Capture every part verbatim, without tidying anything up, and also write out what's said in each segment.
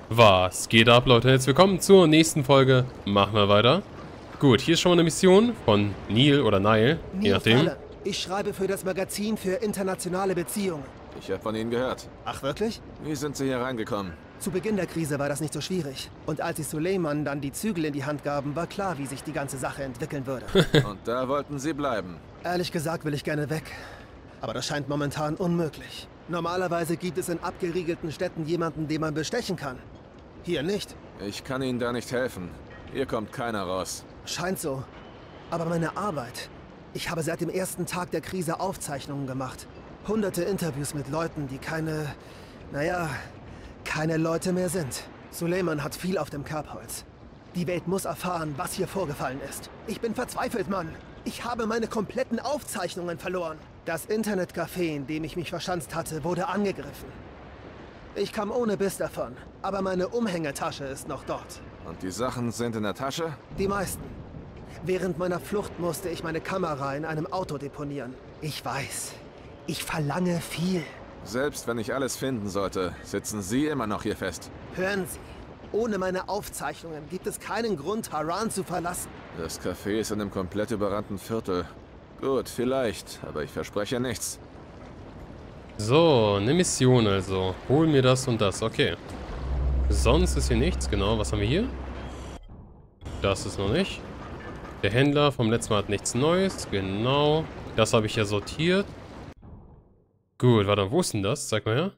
Was geht ab, Leute? Jetzt willkommen zur nächsten Folge. Machen wir weiter. Gut, hier ist schon mal eine Mission von Neil oder Nile, je nachdem. Fallon. Ich schreibe für das Magazin für internationale Beziehungen. Ich habe von Ihnen gehört. Ach wirklich? Wie sind Sie hier reingekommen? Zu Beginn der Krise war das nicht so schwierig. Und als sie Suleiman dann die Zügel in die Hand gaben, war klar, wie sich die ganze Sache entwickeln würde. Und da wollten Sie bleiben. Ehrlich gesagt will ich gerne weg. Aber das scheint momentan unmöglich. Normalerweise gibt es in abgeriegelten Städten jemanden, den man bestechen kann. Hier nicht. Ich kann Ihnen da nicht helfen. Hier kommt keiner raus. Scheint so. Aber meine Arbeit. Ich habe seit dem ersten Tag der Krise Aufzeichnungen gemacht. Hunderte Interviews mit Leuten, die keine... Naja, keine Leute mehr sind. Suleiman hat viel auf dem Kerbholz. Die Welt muss erfahren, was hier vorgefallen ist. Ich bin verzweifelt, Mann. Ich habe meine kompletten Aufzeichnungen verloren. Das Internetcafé, in dem ich mich verschanzt hatte, wurde angegriffen. Ich kam ohne Biss davon, aber meine Umhängetasche ist noch dort. Und die Sachen sind in der Tasche? Die meisten. Während meiner Flucht musste ich meine Kamera in einem Auto deponieren. Ich weiß, ich verlange viel. Selbst wenn ich alles finden sollte, sitzen Sie immer noch hier fest. Hören Sie, ohne meine Aufzeichnungen gibt es keinen Grund, Harran zu verlassen. Das Café ist in einem komplett überrannten Viertel. Gut, vielleicht, aber ich verspreche nichts. So, eine Mission also. Hol mir das und das, okay. Sonst ist hier nichts, genau. Was haben wir hier? Das ist noch nicht. Der Händler vom letzten Mal hat nichts Neues, genau. Das habe ich ja sortiert. Gut, warte, wo ist denn das? Zeig mal her.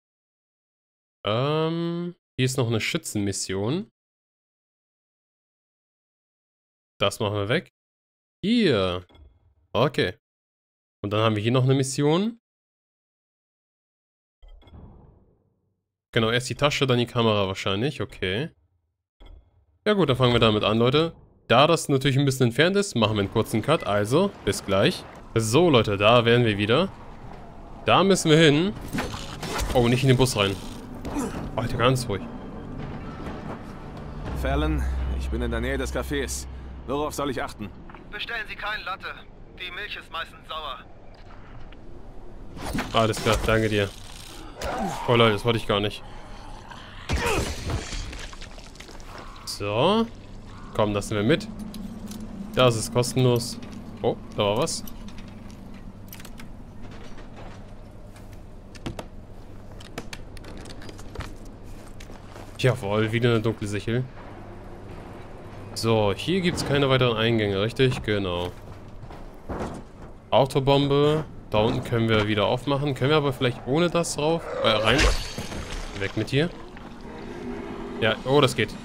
Ähm, hier ist noch eine Schützenmission. Das machen wir weg. Hier. Okay. Und dann haben wir hier noch eine Mission. Genau, erst die Tasche, dann die Kamera wahrscheinlich. Okay. Ja gut, dann fangen wir damit an, Leute. Da das natürlich ein bisschen entfernt ist, machen wir einen kurzen Cut. Also, bis gleich. So, Leute, da wären wir wieder. Da müssen wir hin. Oh, nicht in den Bus rein. Alter, ganz ruhig. Fallon, ich bin in der Nähe des Cafés. Worauf soll ich achten? Bestellen Sie keinen Latte. Die Milch ist meistens sauer. Alles klar, danke dir. Oh Leute, das wollte ich gar nicht. So. Komm, das nehmen wir mit. Das ist kostenlos. Oh, da war was. Jawohl, wieder eine dunkle Sichel. So, hier gibt es keine weiteren Eingänge, richtig? Genau. Autobombe. Da unten können wir wieder aufmachen. Können wir aber vielleicht ohne das drauf? Äh, rein. Weg mit dir. Ja, oh, das geht.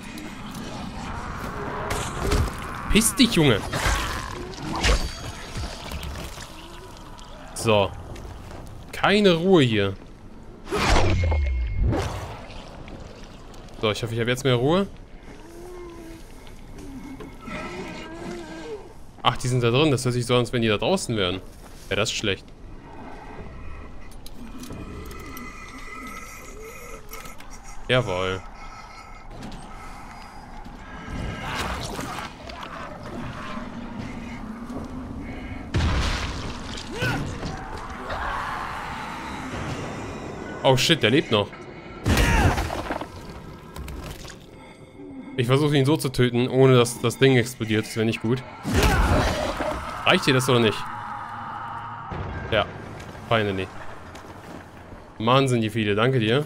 Piss dich, Junge. So. Keine Ruhe hier. So, ich hoffe, ich habe jetzt mehr Ruhe. Ach, die sind da drin. Das hört sich so an, als wenn die da draußen wären. Ja, das ist schlecht. Jawohl. Oh shit, der lebt noch. Ich versuche ihn so zu töten, ohne dass das Ding explodiert. Das wäre nicht gut. Reicht dir das oder nicht? Ja, finally. Mann, sind die viele. Danke dir.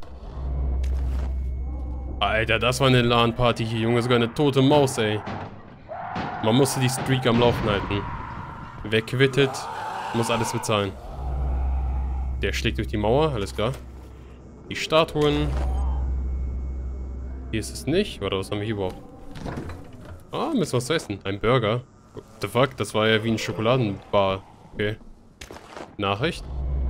Alter, das war eine LAN-Party hier, Junge. Sogar eine tote Maus, ey. Man musste die Streak am Laufen halten. Wer quittet, muss alles bezahlen. Der schlägt durch die Mauer, alles klar. Die Statuen. Hier ist es nicht. Warte, was haben wir hier überhaupt? Ah, müssen wir was zu essen. Ein Burger. What the fuck? Das war ja wie ein Schokoladenbar. Okay. Nachricht.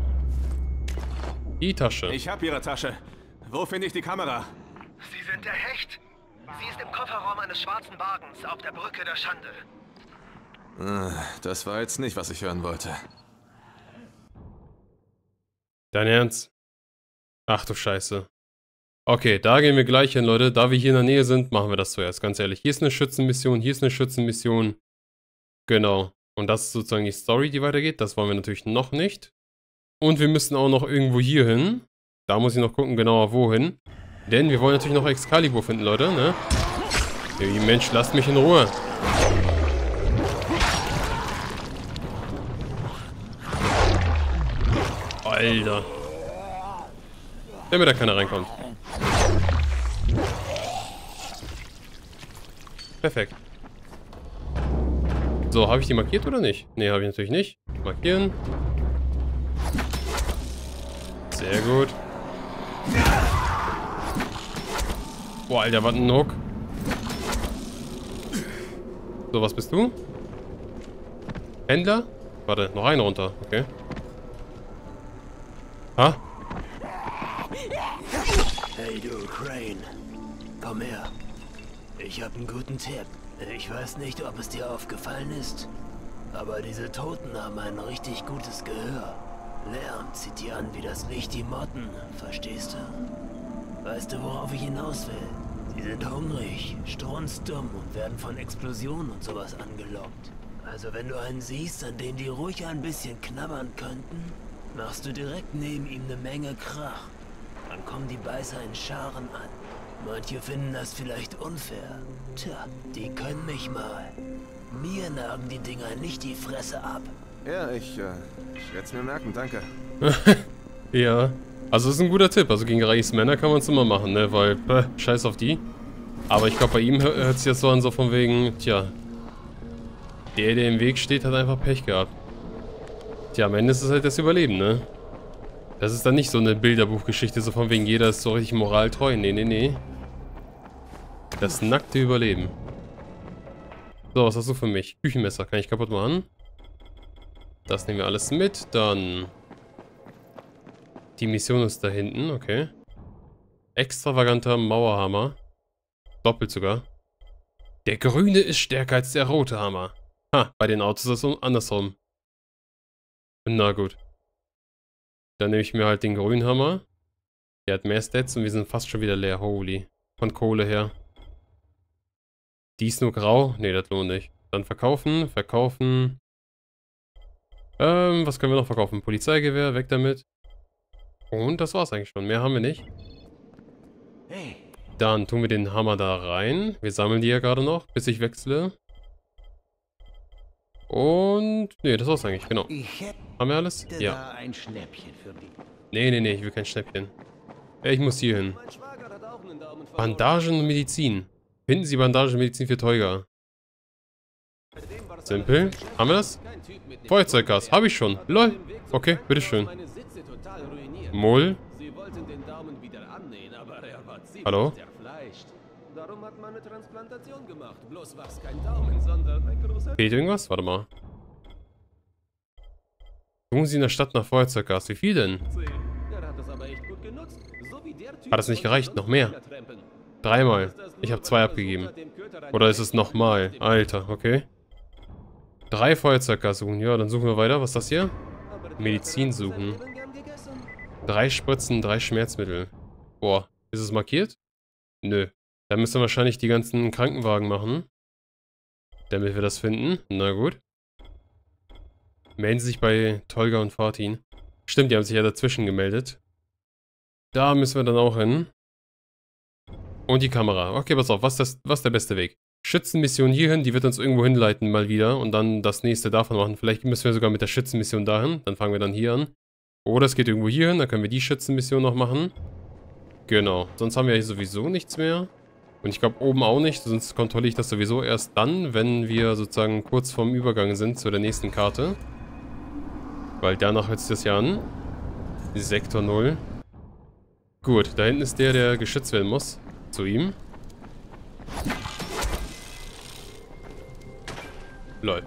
Die Tasche. Ich habe Ihre Tasche. Wo finde ich die Kamera? Sie sind der Hecht. Sie ist im Kofferraum eines schwarzen Wagens auf der Brücke der Schande. Das war jetzt nicht, was ich hören wollte. Dein Ernst? Ach du Scheiße. Okay, da gehen wir gleich hin, Leute. Da wir hier in der Nähe sind, machen wir das zuerst, ganz ehrlich. Hier ist eine Schützenmission, hier ist eine Schützenmission. Genau. Und das ist sozusagen die Story, die weitergeht. Das wollen wir natürlich noch nicht. Und wir müssen auch noch irgendwo hier hin. Da muss ich noch gucken, genauer wohin. Denn wir wollen natürlich noch Excalibur finden, Leute, ne? Hey, Mensch, lasst mich in Ruhe. Alter. Damit da keiner reinkommt. Perfekt. So, habe ich die markiert oder nicht? Ne, habe ich natürlich nicht. Markieren. Sehr gut. Boah, Alter, was ein Hook. So, was bist du? Händler? Warte, noch einen runter. Okay. Ha? Hey du, Crane. Komm her. Ich habe einen guten Tipp. Ich weiß nicht, ob es dir aufgefallen ist, aber diese Toten haben ein richtig gutes Gehör. Lärm zieht die an wie das Licht die Motten, verstehst du? Weißt du, worauf ich hinaus will? Sie sind hungrig, strunzdumm und werden von Explosionen und sowas angelockt. Also wenn du einen siehst, an den die ruhig ein bisschen knabbern könnten, machst du direkt neben ihm eine Menge Krach. Dann kommen die Beißer in Scharen an. Manche finden das vielleicht unfair. Tja, die können mich mal. Mir nagen die Dinger nicht die Fresse ab. Ja, ich, äh, ich werde es mir merken, danke. Ja. Also das ist ein guter Tipp. Also gegen reiches Männer kann man es immer machen, ne? Weil, äh, scheiß auf die. Aber ich glaube, bei ihm hört, hört sich das so an, so von wegen, tja. Der, der im Weg steht, hat einfach Pech gehabt. Tja, am Ende ist es halt das Überleben, ne? Das ist dann nicht so eine Bilderbuchgeschichte, so von wegen jeder ist so richtig moraltreu. Nee, nee, nee. Das nackte Überleben. So, was hast du für mich? Küchenmesser, kann ich kaputt machen? Das nehmen wir alles mit. Dann... Die Mission ist da hinten, okay. Extravaganter Mauerhammer. Doppelt sogar. Der grüne ist stärker als der rote Hammer. Ha, bei den Autos ist es andersrum. Na gut. Dann nehme ich mir halt den grünen Hammer. Der hat mehr Stats und wir sind fast schon wieder leer. Holy. Von Kohle her. Die ist nur grau. Ne, das lohnt nicht. Dann verkaufen, verkaufen. Ähm, was können wir noch verkaufen? Polizeigewehr, weg damit. Und das war's eigentlich schon. Mehr haben wir nicht. Dann tun wir den Hammer da rein. Wir sammeln die ja gerade noch, bis ich wechsle. Und... Ne, das war's eigentlich, genau. Haben wir alles? Ja. Ein Schnäppchen für dich. Nee, nee, nee, ich will kein Schnäppchen. Ja, ich muss hier hin. Bandagen und Medizin. Finden Sie Bandagen und Medizin für Teuger. Simpel. Haben wir das? Feuerzeuggas. Habe ich schon. Lol. Okay, bitteschön. Moll. Hallo? Fehlt irgendwas? Warte mal. Suchen Sie in der Stadt nach Feuerzeuggas. Wie viel denn? Hat es nicht gereicht? Noch mehr? Dreimal. Ich habe zwei abgegeben. Oder ist es nochmal? Alter, okay. Drei Feuerzeuggas suchen. Ja, dann suchen wir weiter. Was ist das hier? Medizin suchen. Drei Spritzen, drei Schmerzmittel. Boah, ist es markiert? Nö. Dann müssen wir wahrscheinlich die ganzen Krankenwagen machen. Damit wir das finden. Na gut. Melden Sie sich bei Tolga und Fatin. Stimmt, die haben sich ja dazwischen gemeldet. Da müssen wir dann auch hin. Und die Kamera. Okay, pass auf, was ist, das, was ist der beste Weg? Schützenmission hierhin, die wird uns irgendwo hinleiten mal wieder. Und dann das nächste davon machen. Vielleicht müssen wir sogar mit der Schützenmission dahin. Dann fangen wir dann hier an. Oder es geht irgendwo hier hin, dann können wir die Schützenmission noch machen. Genau, sonst haben wir hier sowieso nichts mehr. Und ich glaube oben auch nicht, sonst kontrolliere ich das sowieso erst dann, wenn wir sozusagen kurz vorm Übergang sind zu der nächsten Karte. Weil danach hört sich das ja an. Sektor null. Gut, da hinten ist der, der geschützt werden muss. Zu ihm. Lol.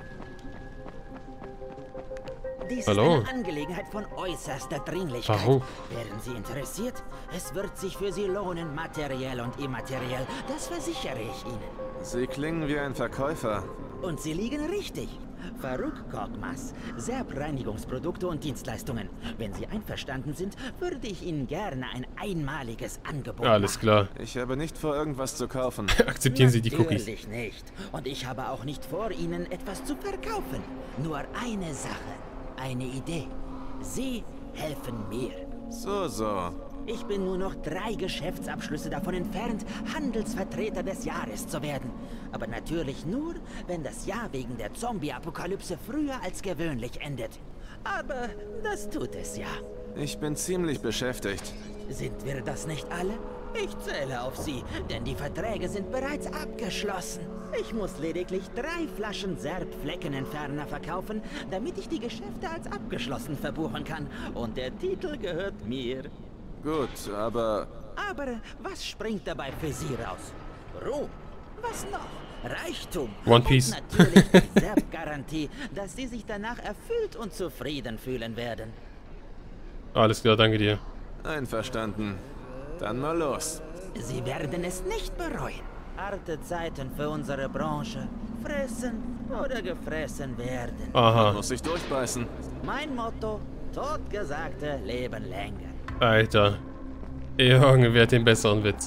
Dies Hallo. ist eine Angelegenheit von äußerster Dringlichkeit. Warum? Wären Sie interessiert? Es wird sich für Sie lohnen, materiell und immateriell. Das versichere ich Ihnen. Sie klingen wie ein Verkäufer. Und Sie liegen richtig. Farouk Korkmaz, Serb-Reinigungsprodukte und Dienstleistungen. Wenn Sie einverstanden sind, würde ich Ihnen gerne ein einmaliges Angebot machen. Alles klar. Ich habe nicht vor, irgendwas zu kaufen. Akzeptieren Sie die Cookies. Natürlich nicht. Und ich habe auch nicht vor, Ihnen etwas zu verkaufen. Nur eine Sache. Eine Idee. Sie helfen mir. So, so. Ich bin nur noch drei Geschäftsabschlüsse davon entfernt, Handelsvertreter des Jahres zu werden. Aber natürlich nur, wenn das Jahr wegen der Zombie-Apokalypse früher als gewöhnlich endet. Aber das tut es ja. Ich bin ziemlich beschäftigt. Sind wir das nicht alle? Ich zähle auf Sie, denn die Verträge sind bereits abgeschlossen. Ich muss lediglich drei Flaschen Serb-Fleckenentferner verkaufen, damit ich die Geschäfte als abgeschlossen verbuchen kann. Und der Titel gehört mir. Gut, aber... Aber was springt dabei für Sie raus? Ruhm? Was noch? Reichtum? One Piece. Und natürlich die Serb-Garantie, dass Sie sich danach erfüllt und zufrieden fühlen werden. Alles klar, danke dir. Einverstanden. Dann mal los. Sie werden es nicht bereuen. Harte Zeiten für unsere Branche. Fressen oder gefressen werden. Aha. Muss ich durchbeißen. Mein Motto, Totgesagte leben länger. Alter. Junge, wer hat den besseren Witz?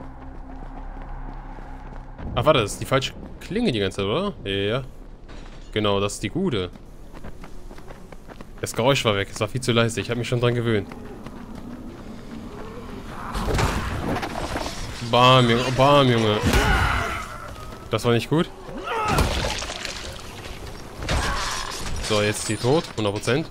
Ach, warte, das ist die falsche Klinge die ganze Zeit, oder? Ja. Genau, das ist die gute. Das Geräusch war weg, es war viel zu leise, ich habe mich schon dran gewöhnt. Bam, Junge, bam, Junge. Das war nicht gut. So, jetzt ist die tot, hundert Prozent.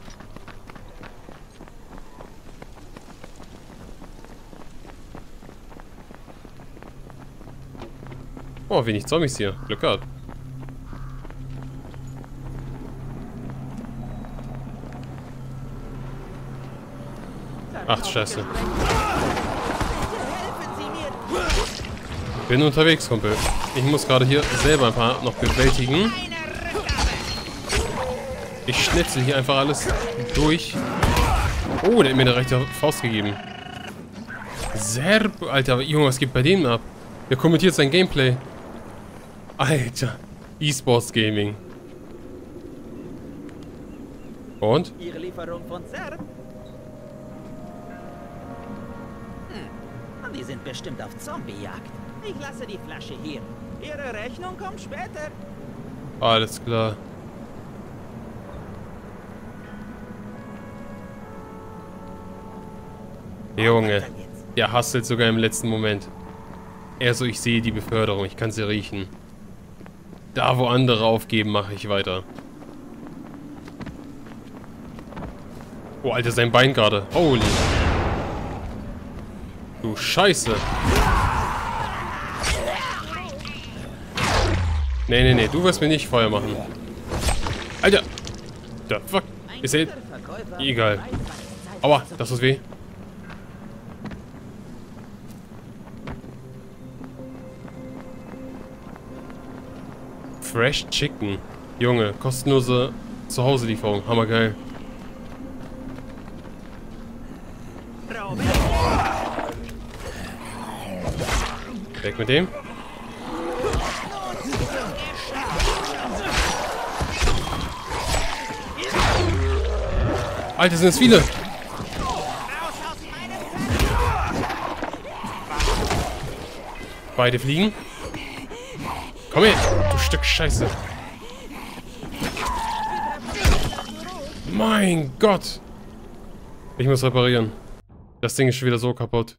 Oh, wenig Zombies hier. Glück gehabt. Ach, scheiße. Bin unterwegs, Kumpel. Ich muss gerade hier selber ein paar noch bewältigen. Ich schnitzel hier einfach alles durch. Oh, der hat mir eine rechte Faust gegeben. Serb, Alter. Junge, was geht bei dem ab? Der kommentiert sein Gameplay. Alter. E-Sports Gaming. Und? Ihre Lieferung von Serb? Hm. Die sind bestimmt auf Zombiejagd. Ich lasse die Flasche hier. Ihre Rechnung kommt später. Alles klar. Junge. Der hustelt sogar im letzten Moment. Er so, ich sehe die Beförderung. Ich kann sie riechen. Da, wo andere aufgeben, mache ich weiter. Oh, Alter, sein Bein gerade. Holy. Du Scheiße. Nee, nee, nee. Du wirst mir nicht Feuer machen. Alter. The fuck. Ist er... Egal. Aua, das tut weh. Fresh Chicken. Junge, kostenlose Zuhause-Lieferung. Hammergeil. Weg mit dem. Alter, sind es viele. Beide fliegen. Komm her, du Stück Scheiße. Mein Gott. Ich muss reparieren. Das Ding ist schon wieder so kaputt.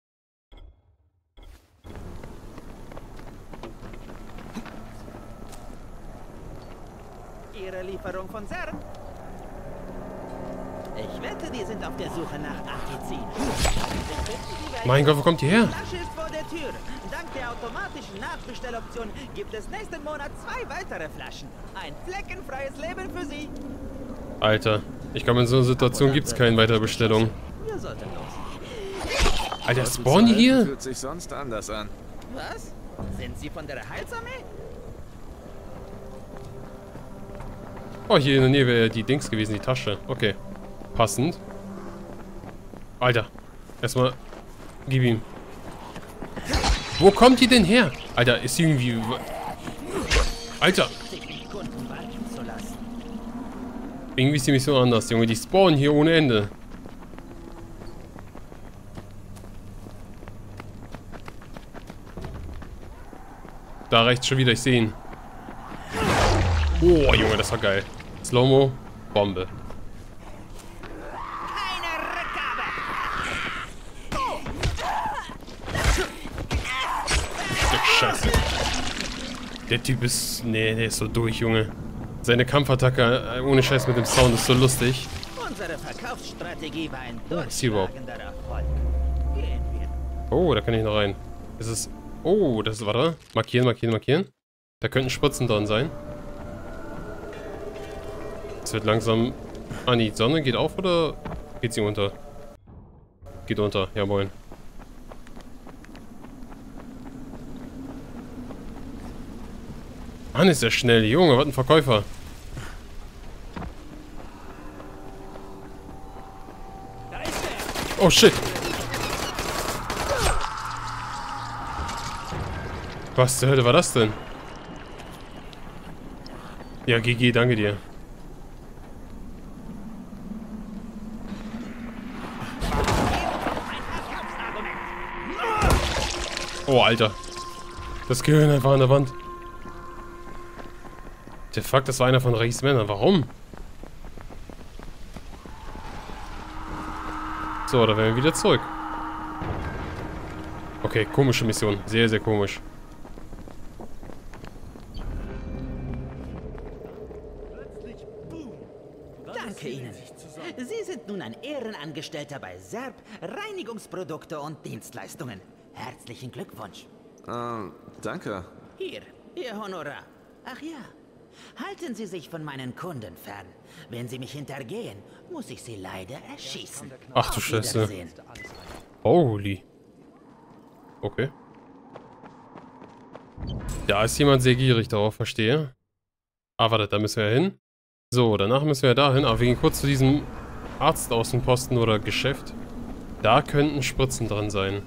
Ihre Lieferung von Serb? Ich wette, die sind auf der Suche nach Artizin. Mein Gott, wo kommt die her? Flasche ist vor der Tür. Dank der automatischen Nachbestelloption gibt es nächsten Monat zwei weitere Flaschen. Ein fleckenfreies Leben für Sie. Alter, ich glaube, in so einer Situation gibt es keine weitere Bestellung. Wir sollten los. Alter, spawnen die hier? Fühlt sich sonst anders an. Was? Sind Sie von der Heilsarmee? Oh, hier in der Nähe wäre die Dings gewesen, die Tasche. Okay. Passend. Alter. Erstmal. Gib ihm. Wo kommt die denn her? Alter, ist irgendwie... Alter. Irgendwie ist die Mission anders, Junge. Die spawnen hier ohne Ende. Da rechts schon wieder, ich sehe ihn. Oh, Junge, das war geil. Slow-Mo, Bombe. Keine Rückgabe! Scheiße. Der Typ ist... Nee, der ist so durch, Junge. Seine Kampfattacke, ohne Scheiß mit dem Sound, ist so lustig. Unsere Verkaufsstrategie war ein Oh, ist hier überhaupt? durchschlagender Erfolg. Gehen wir. Oh, da kann ich noch rein. Das ist... Oh, das ist... Warte. Markieren, markieren, markieren. Da könnten Spritzen dran sein. Es wird langsam... Ah, die Sonne geht auf oder geht sie unter? Geht unter, ja moin. Mann, ist der schnell. Junge, was ein Verkäufer. Oh shit. Was zur Hölle war das denn? Ja, G G, danke dir. Oh, Alter. Das Gehirn einfach an der Wand. Der Fuck, das war einer von Reichs Männern. Warum? So, da werden wir wieder zurück. Okay, komische Mission. Sehr, sehr komisch. Danke Ihnen. Sie sind nun ein Ehrenangestellter bei Zerb, Reinigungsprodukte und Dienstleistungen. Herzlichen Glückwunsch. Ähm, danke. Hier, Ihr Honorar. Ach ja, halten Sie sich von meinen Kunden fern. Wenn Sie mich hintergehen, muss ich Sie leider erschießen. Ach du Auf Scheiße. Wiedersehen. Holy. Okay. Da ist jemand sehr gierig darauf, verstehe. Ah, warte, da müssen wir ja hin. So, danach müssen wir ja dahin. Aber wir gehen kurz zu diesem Arztaußenposten oder Geschäft. Da könnten Spritzen drin sein.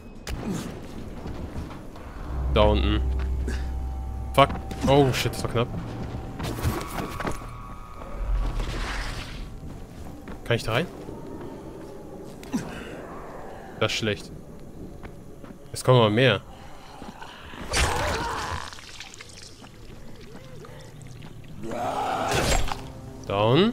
Da unten. Fuck. Oh, shit, das war knapp. Kann ich da rein? Das ist schlecht. Es kommen aber mehr. Down.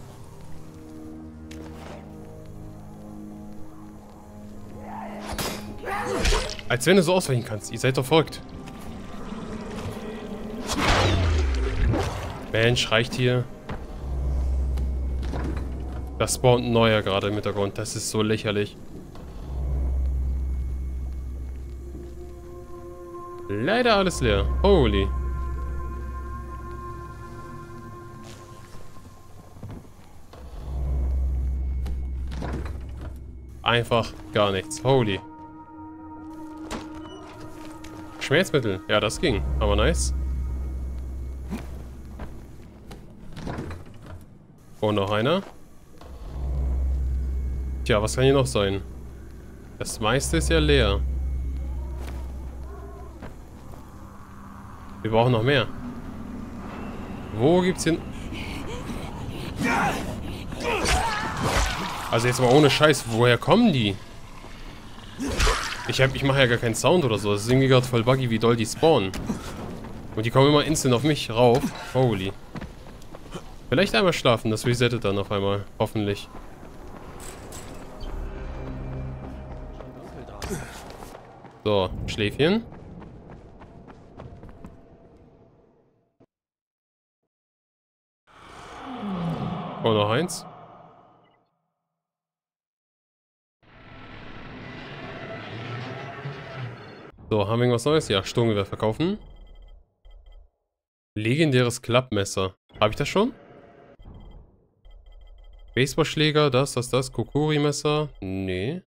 Als wenn du so ausweichen kannst. Ihr seid doch verrückt. Mensch, reicht hier. Das spawnt ein neuer gerade im Hintergrund. Das ist so lächerlich. Leider alles leer. Holy. Einfach gar nichts. Holy. Schmerzmittel. Ja, das ging. Aber nice. Und noch einer. Tja, was kann hier noch sein? Das meiste ist ja leer. Wir brauchen noch mehr. Wo gibt's hier... Also jetzt mal ohne Scheiß, woher kommen die? Ich, hab, ich mache ja gar keinen Sound oder so. Das ist irgendwie gerade voll buggy, wie doll die spawnen. Und die kommen immer instant auf mich rauf. Holy. Vielleicht einmal schlafen, das resettet dann auf einmal. Hoffentlich. So, Schläfchen. Oh, noch eins. So, haben wir irgendwas Neues? Ja, Sturmgewehr verkaufen. Legendäres Klappmesser. Habe ich das schon? Baseballschläger, das, das, das. Kokori-Messer. Nee.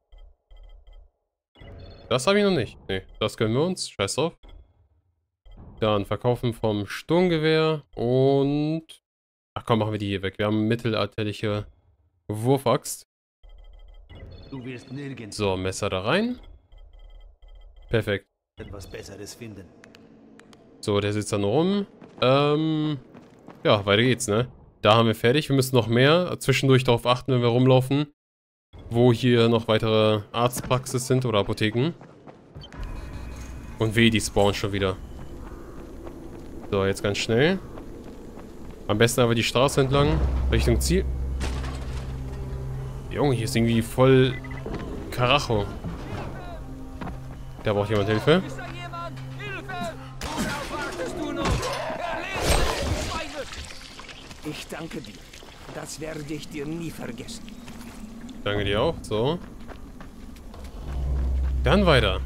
Das habe ich noch nicht. Nee, das gönnen wir uns. Scheiß drauf. Dann verkaufen vom Sturmgewehr und... Ach komm, machen wir die hier weg. Wir haben mittelalterliche Wurfaxt. So, Messer da rein. Perfekt. Etwas Besseres finden. So, der sitzt dann rum. Ähm, ja, weiter geht's, ne? Da haben wir fertig. Wir müssen noch mehr zwischendurch darauf achten, wenn wir rumlaufen, wo hier noch weitere Arztpraxis sind oder Apotheken. Und weh, die spawnen schon wieder. So, jetzt ganz schnell. Am besten aber die Straße entlang, Richtung Ziel. Junge, hier ist irgendwie voll Karacho. Da braucht jemand Hilfe. Ich danke dir. Das werde ich dir nie vergessen. Danke dir auch. So. Dann weiter.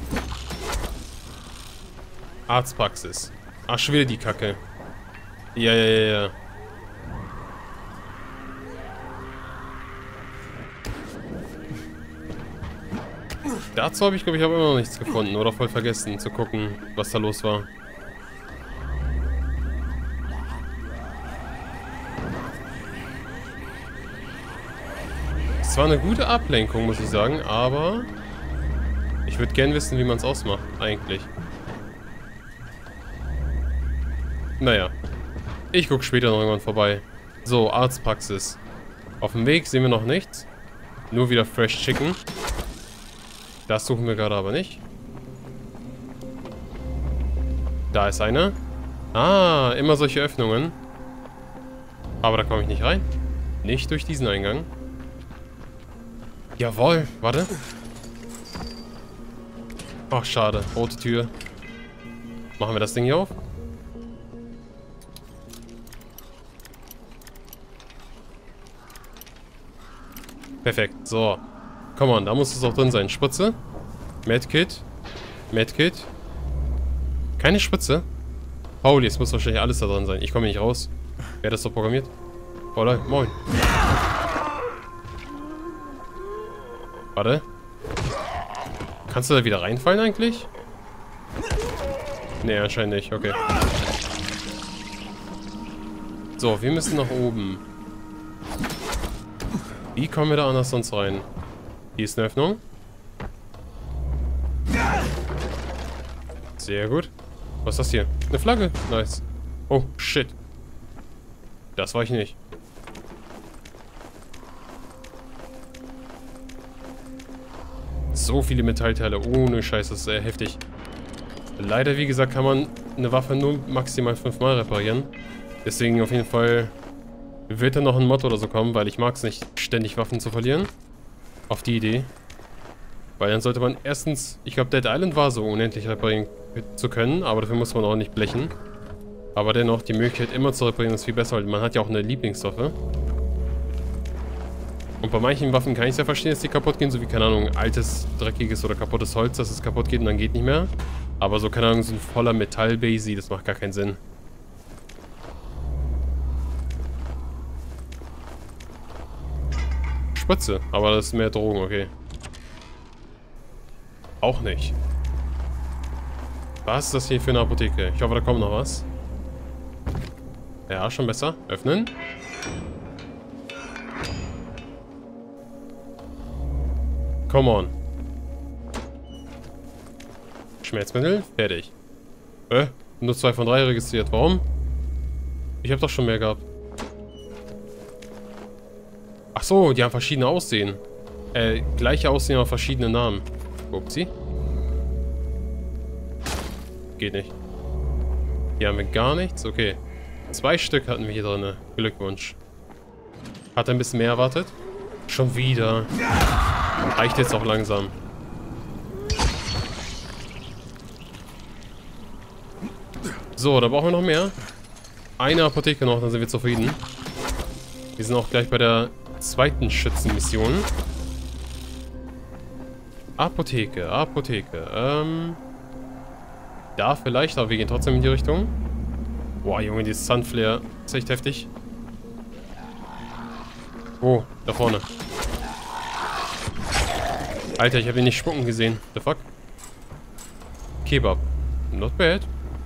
Arztpraxis. Ach, schon wieder die Kacke. Ja, ja, ja, ja. Dazu habe ich, glaube ich, aber immer noch nichts gefunden. Oder voll vergessen zu gucken, was da los war. Es war eine gute Ablenkung, muss ich sagen, aber ich würde gern wissen, wie man es ausmacht, eigentlich. Naja, ich gucke später noch irgendwann vorbei. So, Arztpraxis. Auf dem Weg sehen wir noch nichts. Nur wieder Fresh Chicken. Das suchen wir gerade aber nicht. Da ist einer. Ah, immer solche Öffnungen. Aber da komme ich nicht rein. Nicht durch diesen Eingang. Jawohl, warte. Ach, schade. Rote Tür. Machen wir das Ding hier auf? Perfekt, so. Komm on, da muss es auch drin sein. Spritze. Medkit. Medkit. Keine Spritze. Holy, es muss wahrscheinlich alles da drin sein. Ich komme nicht raus. Wer hat das so programmiert? Oh Leute, moin. Warte. Kannst du da wieder reinfallen eigentlich? Nee, anscheinend nicht. Okay. So, wir müssen nach oben. Wie kommen wir da anders sonst rein? Hier ist eine Öffnung. Sehr gut. Was ist das hier? Eine Flagge. Nice. Oh, shit. Das war ich nicht. So viele Metallteile. Ohne Scheiß, das ist sehr heftig. Leider, wie gesagt, kann man eine Waffe nur maximal fünfmal reparieren. Deswegen auf jeden Fall wird da noch ein Mod oder so kommen, weil ich mag es nicht, ständig Waffen zu verlieren. Auf die Idee. Weil dann sollte man erstens, ich glaube Dead Island war so unendlich reparieren zu können, aber dafür muss man auch nicht blechen. Aber dennoch, die Möglichkeit immer zu reparieren ist viel besser, weil man hat ja auch eine Lieblingswaffe. Und bei manchen Waffen kann ich es ja verstehen, dass die kaputt gehen, so wie, keine Ahnung, altes, dreckiges oder kaputtes Holz, dass es kaputt geht und dann geht nicht mehr. Aber so, keine Ahnung, so ein voller Metall-Basi, das macht gar keinen Sinn. Spritze, aber das ist mehr Drogen, okay. Auch nicht. Was ist das hier für eine Apotheke? Ich hoffe, da kommt noch was. Ja, schon besser. Öffnen. Come on. Schmerzmittel? Fertig. Äh, nur zwei von drei registriert. Warum? Ich habe doch schon mehr gehabt. Ach so, die haben verschiedene Aussehen. Äh, gleiche Aussehen, aber verschiedene Namen. Upsi. Geht nicht. Hier haben wir gar nichts. Okay. Zwei Stück hatten wir hier drin. Glückwunsch. Hat ein bisschen mehr erwartet. Schon wieder. Reicht jetzt auch langsam. So, da brauchen wir noch mehr. Eine Apotheke noch, dann sind wir zufrieden. Wir sind auch gleich bei der zweiten Schützenmission. Apotheke, Apotheke. Ähm. Da vielleicht, aber wir gehen trotzdem in die Richtung. Boah, Junge, dieses Sunflare ist echt heftig. Oh, da vorne. Alter, ich habe ihn nicht spucken gesehen. The fuck? Kebab. Not bad.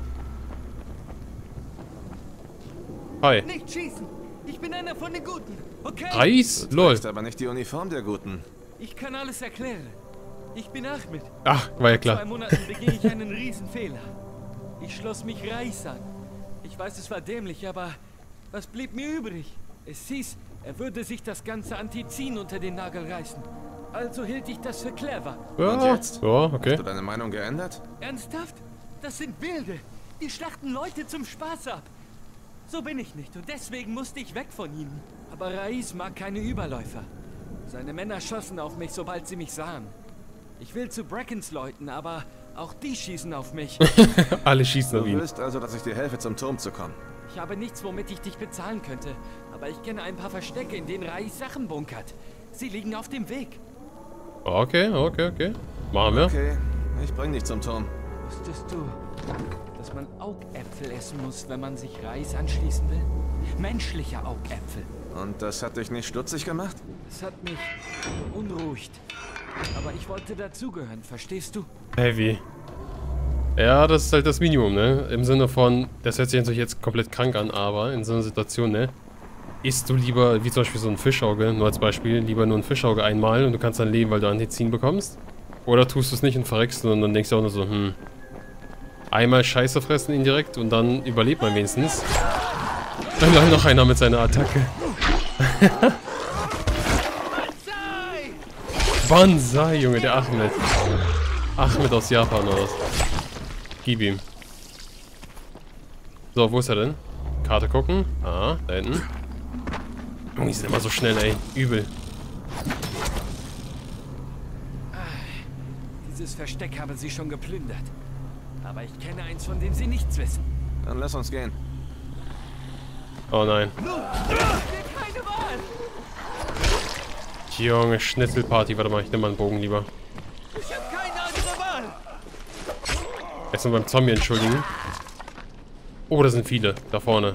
Hi. Nicht schießen! Ich bin einer von den Guten, okay? Reis? Du Lol. trägst aber nicht die Uniform der Guten. Ich kann alles erklären. Ich bin Ahmed. Ach, war ja Vor zwei klar. Monaten begehe ich einen Riesenfehler. Ich schloss mich Reis an. Ich weiß, es war dämlich, aber was blieb mir übrig? Es hieß, er würde sich das ganze Antizin unter den Nagel reißen. Also hielt ich das für clever. Ja, Und jetzt? ja, okay. Hast du deine Meinung geändert? Ernsthaft? Das sind Wilde. Die schlachten Leute zum Spaß ab. So bin ich nicht und deswegen musste ich weg von ihnen. Aber Rais mag keine Überläufer. Seine Männer schossen auf mich, sobald sie mich sahen. Ich will zu Brackens Leuten, aber auch die schießen auf mich. Alle schießen auf Du ihn. willst also, dass ich dir helfe, zum Turm zu kommen. Ich habe nichts, womit ich dich bezahlen könnte. Aber ich kenne ein paar Verstecke, in denen Rais Sachen bunkert. Sie liegen auf dem Weg. Okay, okay, okay. Machen wir. Okay, ich bring dich zum Turm. Wusstest du, dass man Augäpfel essen muss, wenn man sich Rais anschließen will? Menschliche Augäpfel. Und das hat dich nicht stutzig gemacht? Das hat mich beunruhigt. Aber ich wollte dazugehören, verstehst du? Heavy. Ja, das ist halt das Minimum, ne? Im Sinne von, das hört sich natürlich jetzt komplett krank an, aber in so einer Situation, ne? Isst du lieber, wie zum Beispiel so ein Fischauge, nur als Beispiel, lieber nur ein Fischauge einmal und du kannst dann leben, weil du Antizin bekommst? Oder tust du es nicht und verreckst und dann denkst du auch nur so, hm, einmal Scheiße fressen indirekt und dann überlebt man wenigstens. Dann läuft noch einer mit seiner Attacke. Banzai, Junge, der Ahmed. Ahmed aus Japan oder was? Gib ihm. So, wo ist er denn? Karte gucken. Ah, da hinten. Junge, die sind immer so schnell, ey. Übel. Dieses Versteck haben sie schon geplündert. Aber ich kenne eins, von dem sie nichts wissen. Dann lass uns gehen. Oh nein. Keine Wahl! Junge, Schnitzelparty. Warte mal, ich nehme mal einen Bogen lieber. Ich habe keine andere Wahl! Erstmal beim Zombie entschuldigen. Oh, da sind viele. Da vorne.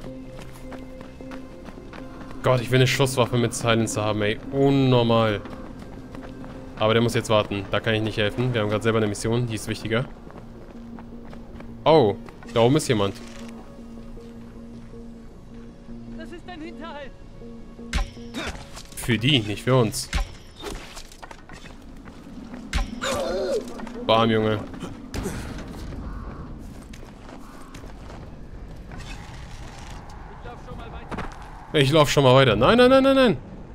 Gott, ich will eine Schusswaffe mit Silencer haben, ey. Unnormal. Aber der muss jetzt warten. Da kann ich nicht helfen. Wir haben gerade selber eine Mission. Die ist wichtiger. Oh, da oben ist jemand. Das ist ein Hinterhalt. Für die, nicht für uns. Bam, Junge. Ich lauf schon mal weiter. Ich lauf schon mal weiter. Nein, nein, nein, nein, nein.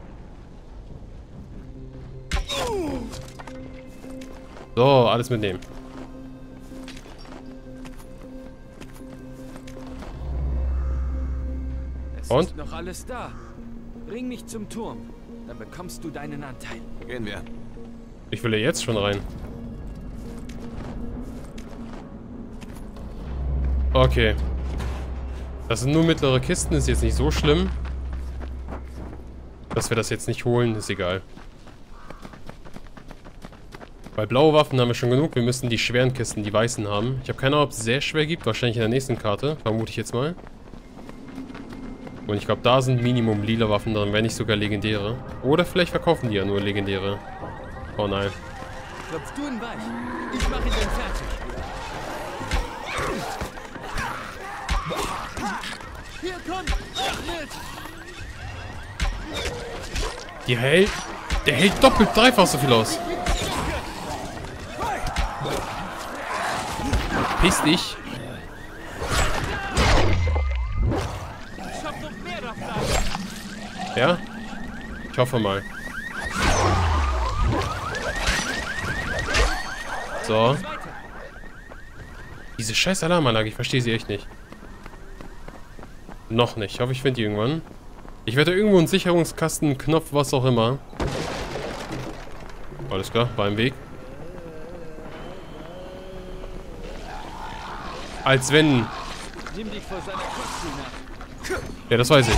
So, alles mitnehmen. Es Und? ist noch alles da. Bring mich zum Turm. Dann bekommst du deinen Anteil. Gehen wir. Ich will ja jetzt schon rein. Okay. Das sind nur mittlere Kisten, ist jetzt nicht so schlimm. Dass wir das jetzt nicht holen, ist egal. Bei blaue Waffen haben wir schon genug. Wir müssen die schweren Kisten, die weißen haben. Ich habe keine Ahnung, ob es sehr schwer gibt. Wahrscheinlich in der nächsten Karte. Vermute ich jetzt mal. Und ich glaube, da sind Minimum lila Waffen drin, wenn nicht sogar legendäre. Oder vielleicht verkaufen die ja nur legendäre. Oh nein. Klopfst du ihn weich? Ich mache ihn dann fertig. Hier kommt Ahmed! Die hält... Der hält doppelt, dreifach so viel aus. Piss dich. Ich hab noch mehr davon. Ja? Ich hoffe mal. So. Diese scheiß Alarmanlage, ich verstehe sie echt nicht. Noch nicht. Ich hoffe, ich finde die irgendwann. Ich werde irgendwo einen Sicherungskasten, Knopf, was auch immer. Alles klar, war im Weg. Als wenn... Nimm dich vor seiner Kosten nach. Ja, das weiß ich.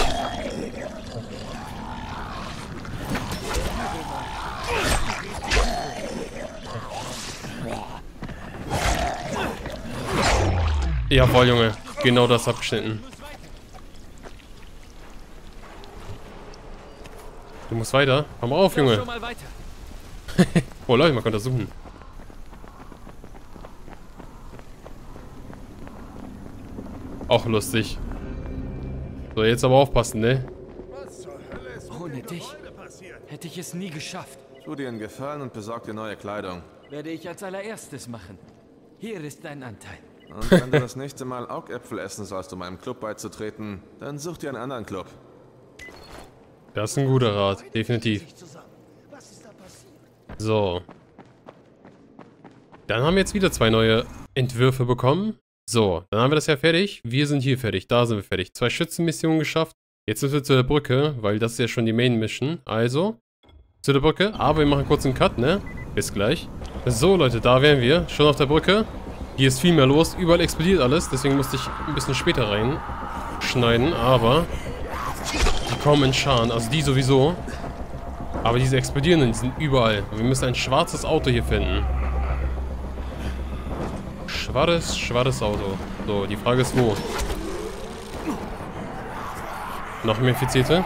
Jawohl, Junge. Genau das abgeschnitten. Du musst weiter. Komm auf, Junge. Schon mal weiter. Oh, Leute, man kann das suchen. Auch lustig. So, jetzt aber aufpassen, ne? Ohne dich hätte ich es nie geschafft. Tu dir einen Gefallen und besorg dir neue Kleidung. Werde ich als allererstes machen. Hier ist dein Anteil. Und wenn du das nächste Mal Augäpfel essen sollst, um meinem Club beizutreten, dann such dir einen anderen Club. Das ist ein guter Rat, definitiv. So. Dann haben wir jetzt wieder zwei neue Entwürfe bekommen. So, dann haben wir das ja fertig. Wir sind hier fertig, da sind wir fertig. Zwei Schützenmissionen geschafft. Jetzt sind wir zu der Brücke, weil das ist ja schon die Main Mission. Also, zu der Brücke. Aber wir machen kurz einen Cut, ne? Bis gleich. So, Leute, da wären wir. Schon auf der Brücke. Hier ist viel mehr los. Überall explodiert alles. Deswegen musste ich ein bisschen später rein abschneiden, aber die kommen in Scharen, also die sowieso. Aber diese explodierenden, die sind überall. Und wir müssen ein schwarzes Auto hier finden. Schwarzes, schwarzes Auto. So, die Frage ist wo? Noch mehr Infizierte?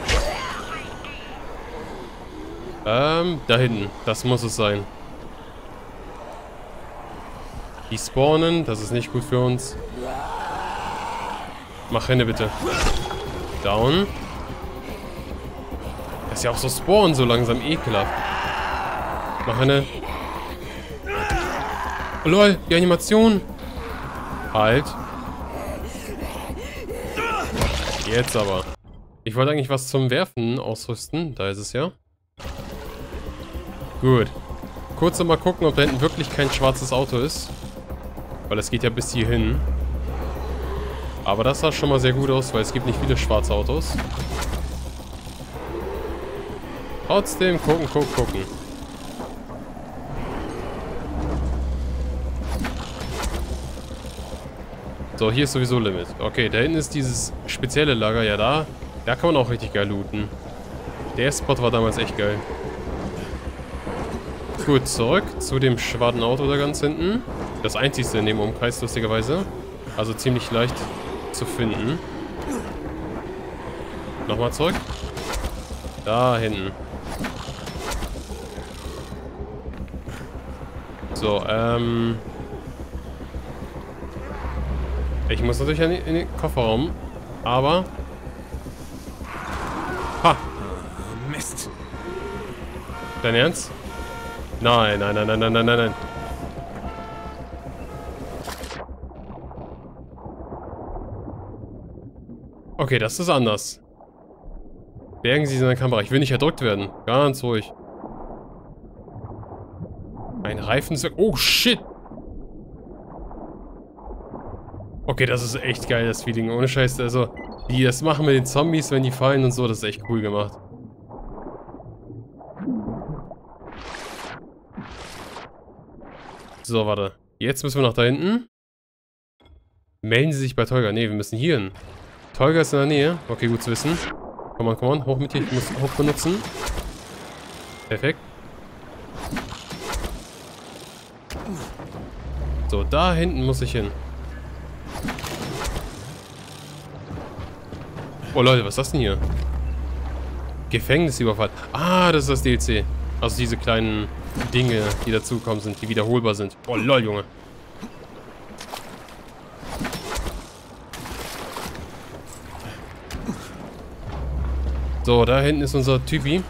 Ähm, da hinten. Das muss es sein. Die spawnen, das ist nicht gut für uns. Mach Hände bitte. Down. Das ist ja auch so spawnen so langsam ekelhaft. Mach Hände. Oh lol, die Animation. Halt. Jetzt aber. Ich wollte eigentlich was zum Werfen ausrüsten. Da ist es ja. Gut. Kurz noch mal gucken, ob da hinten wirklich kein schwarzes Auto ist. Weil es geht ja bis hierhin. Aber das sah schon mal sehr gut aus, weil es gibt nicht viele schwarze Autos. Trotzdem gucken, gucken, gucken. So, hier ist sowieso Limit. Okay, da hinten ist dieses spezielle Lager. Ja, da, da kann man auch richtig geil looten. Der Spot war damals echt geil. Gut, zurück zu dem schwarzen Auto da ganz hinten. Das einzigste in dem Umkreis, lustigerweise. Also ziemlich leicht zu finden. Nochmal zurück. Da hinten. So, ähm... ich muss natürlich in den Kofferraum, aber... Ha! Mist. Dein Ernst? Nein, nein, nein, nein, nein, nein, nein. Okay, das ist anders. Bergen Sie seine Kamera. Ich will nicht erdrückt werden. Ganz ruhig. Ein Reifen... Oh, shit! Okay, das ist echt geil, das Feeling. Ohne Scheiß. Also, die das machen mit den Zombies, wenn die fallen und so, das ist echt cool gemacht. So, warte. Jetzt müssen wir noch da hinten. Melden Sie sich bei Tolga. Ne, wir müssen hier hin. Tolga ist in der Nähe. Okay, gut zu wissen. Komm on, komm on. Hoch mit dir. Ich muss hoch benutzen. Perfekt. So, da hinten muss ich hin. Oh Leute, was ist das denn hier? Gefängnisüberfall. Ah, das ist das D L C. Also diese kleinen Dinge, die dazukommen sind, die wiederholbar sind. Oh lol, Junge. So, da hinten ist unser Typi.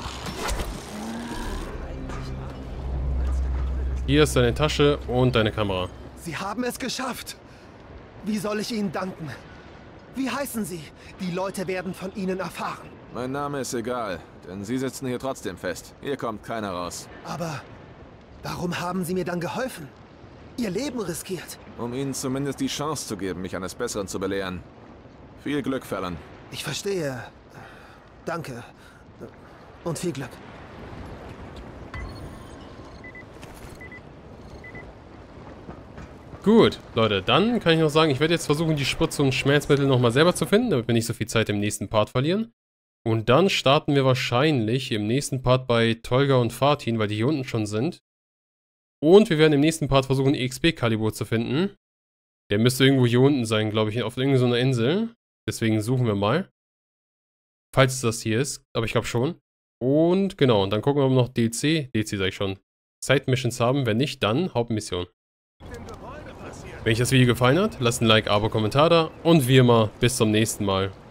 Hier ist deine Tasche und deine Kamera. Sie haben es geschafft. Wie soll ich Ihnen danken? Wie heißen Sie? Die Leute werden von Ihnen erfahren. Mein Name ist egal, denn Sie sitzen hier trotzdem fest. Hier kommt keiner raus. Aber warum haben Sie mir dann geholfen? Ihr Leben riskiert. Um Ihnen zumindest die Chance zu geben, mich eines Besseren zu belehren. Viel Glück, Fallon. Ich verstehe. Danke. Und viel Glück. Gut, Leute, dann kann ich noch sagen, ich werde jetzt versuchen, die Spritze und Schmerzmittel nochmal selber zu finden, damit wir nicht so viel Zeit im nächsten Part verlieren. Und dann starten wir wahrscheinlich im nächsten Part bei Tolga und Fatin, weil die hier unten schon sind. Und wir werden im nächsten Part versuchen, E X P-Kalibur zu finden. Der müsste irgendwo hier unten sein, glaube ich, auf irgendeiner Insel. Deswegen suchen wir mal. Falls es das hier ist, aber ich glaube schon. Und genau, und dann gucken wir, ob wir noch D C, D C sage ich schon, Side-Missions haben. Wenn nicht, dann Hauptmission. Wenn euch das Video gefallen hat, lasst ein Like, Abo, Kommentar da und wie immer, bis zum nächsten Mal.